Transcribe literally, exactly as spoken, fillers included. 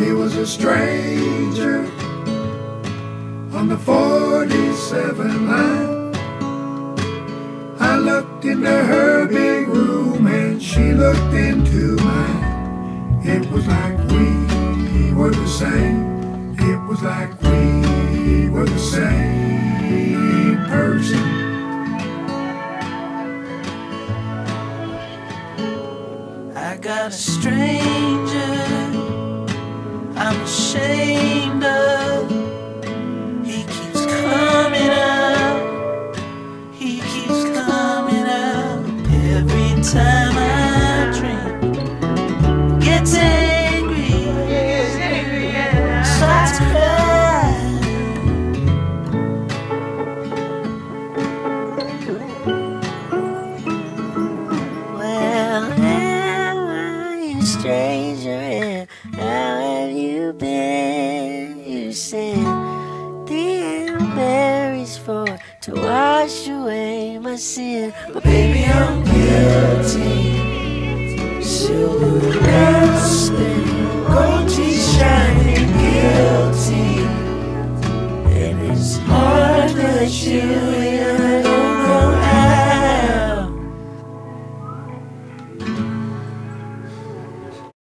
She was a stranger on the forty-seven line. I looked into her big room and she looked into mine. It was like we were the same. It was like we were the same person. I got a stranger I'm ashamed of. He keeps coming out. He keeps coming out. Every time I drink, gets angry, starts crying. Well, how are you, stranger? And how have you been? You sent the berries for to wash away my sin, but baby I'm guilty. So